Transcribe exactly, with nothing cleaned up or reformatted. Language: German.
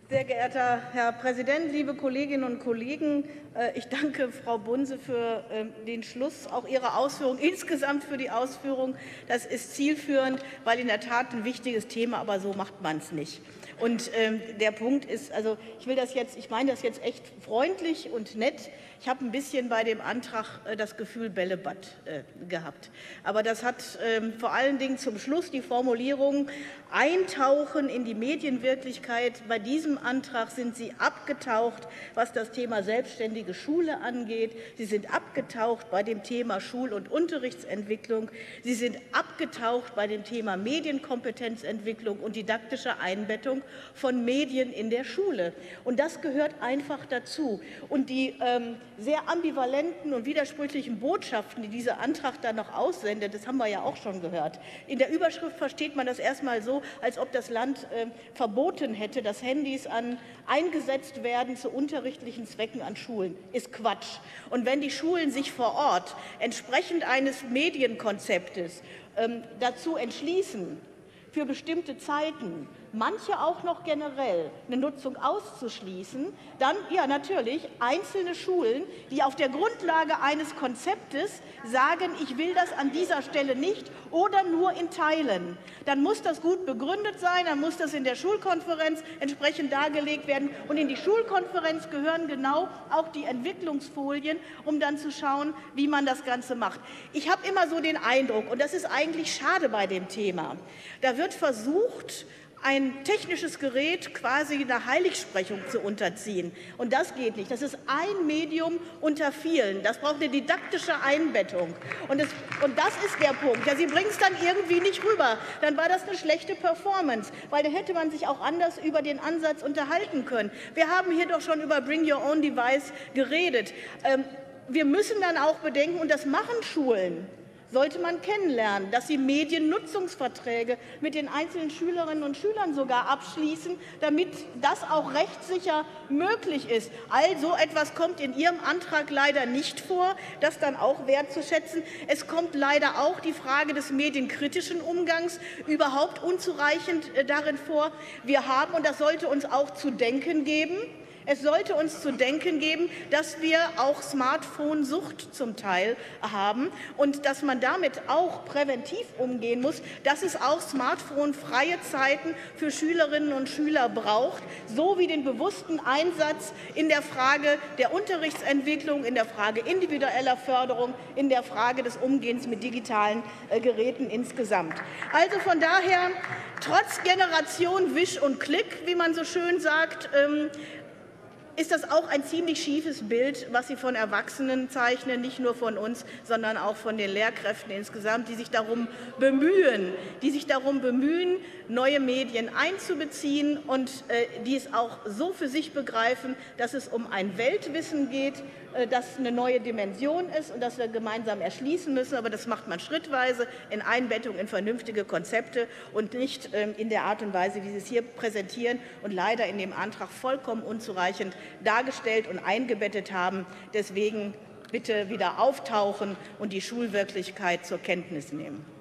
Sehr geehrter Herr Präsident, liebe Kolleginnen und Kollegen! Ich danke Frau Bunse für den Schluss, auch Ihre Ausführungen, insgesamt für die Ausführung. Das ist zielführend, weil in der Tat ein wichtiges Thema, aber so macht man es nicht. Und ähm, der Punkt ist, also ich will das jetzt, ich meine das jetzt echt freundlich und nett. Ich habe ein bisschen bei dem Antrag äh, das Gefühl Bällebad äh, gehabt. Aber das hat ähm, vor allen Dingen zum Schluss die Formulierung Eintauchen in die Medienwirklichkeit. Bei diesem Antrag sind Sie abgetaucht, was das Thema selbstständige Schule angeht. Sie sind abgetaucht bei dem Thema Schul- und Unterrichtsentwicklung. Sie sind abgetaucht bei dem Thema Medienkompetenzentwicklung und didaktische Einbettung von Medien in der Schule. Und das gehört einfach dazu. Und die ähm, sehr ambivalenten und widersprüchlichen Botschaften, die dieser Antrag dann noch aussendet, das haben wir ja auch schon gehört. In der Überschrift versteht man das erstmal so, als ob das Land äh, verboten hätte, dass Handys an, eingesetzt werden zu unterrichtlichen Zwecken an Schulen. Ist Quatsch. Und wenn die Schulen sich vor Ort entsprechend eines Medienkonzeptes ähm, dazu entschließen, für bestimmte Zeiten, manche auch noch generell, eine Nutzung auszuschließen, dann, ja natürlich, einzelne Schulen, die auf der Grundlage eines Konzeptes sagen, ich will das an dieser Stelle nicht oder nur in Teilen. Dann muss das gut begründet sein, dann muss das in der Schulkonferenz entsprechend dargelegt werden. Und in die Schulkonferenz gehören genau auch die Entwicklungsfolien, um dann zu schauen, wie man das Ganze macht. Ich habe immer so den Eindruck, und das ist eigentlich schade bei dem Thema, da wird versucht, ein technisches Gerät quasi einer Heiligsprechung zu unterziehen. Und das geht nicht. Das ist ein Medium unter vielen. Das braucht eine didaktische Einbettung. Und, es, und das ist der Punkt. Ja, Sie bringen es dann irgendwie nicht rüber. Dann war das eine schlechte Performance, weil da hätte man sich auch anders über den Ansatz unterhalten können. Wir haben hier doch schon über Bring Your Own Device geredet. Ähm, wir müssen dann auch bedenken, und das machen Schulen, sollte man kennenlernen, dass sie Mediennutzungsverträge mit den einzelnen Schülerinnen und Schülern sogar abschließen, damit das auch rechtssicher möglich ist. All so etwas kommt in Ihrem Antrag leider nicht vor, das dann auch wertzuschätzen. Es kommt leider auch die Frage des medienkritischen Umgangs überhaupt unzureichend darin vor. Wir haben, und das sollte uns auch zu denken geben, Es sollte uns zu denken geben, dass wir auch Smartphone-Sucht zum Teil haben und dass man damit auch präventiv umgehen muss, dass es auch Smartphone-freie Zeiten für Schülerinnen und Schüler braucht, sowie den bewussten Einsatz in der Frage der Unterrichtsentwicklung, in der Frage individueller Förderung, in der Frage des Umgehens mit digitalen äh, Geräten insgesamt. Also von daher, trotz Generation Wisch und Klick, wie man so schön sagt, ähm, ist das auch ein ziemlich schiefes Bild, was Sie von Erwachsenen zeichnen, nicht nur von uns, sondern auch von den Lehrkräften insgesamt, die sich darum bemühen, die sich darum bemühen, neue Medien einzubeziehen und äh, die es auch so für sich begreifen, dass es um ein Weltwissen geht, äh, das eine neue Dimension ist und das wir gemeinsam erschließen müssen. Aber das macht man schrittweise in Einbettung in vernünftige Konzepte und nicht äh, in der Art und Weise, wie Sie es hier präsentieren und leider in dem Antrag vollkommen unzureichend dargestellt und eingebettet haben. Deswegen bitte wieder auftauchen und die Schulwirklichkeit zur Kenntnis nehmen.